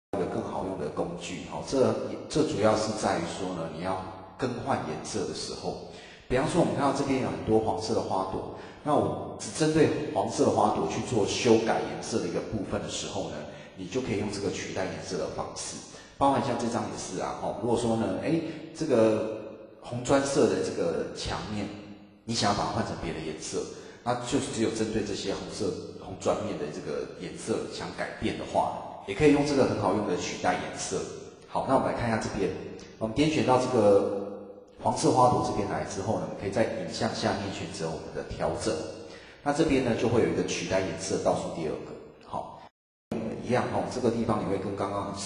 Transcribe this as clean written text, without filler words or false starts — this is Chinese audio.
一个更好用的工具，这主要是在于说呢，你要更换颜色的时候，比方说我们看到这边有很多黄色的花朵，那我只针对黄色的花朵去做修改颜色的一个部分的时候呢，你就可以用这个取代颜色的方式，包含像这张也是啊，如果说呢，这个红砖色的这个墙面，你想要把它换成别的颜色，那就只有针对这些红砖面的这个颜色想改变的话，也可以用这个很好用的取代颜色。好，那我们来看一下这边，我们点选到这个黄色花朵这边来之后呢，我们可以在影像下面选择我们的调整。那这边呢就会有一个取代颜色倒数第二个。好，一样这个地方你会跟刚刚很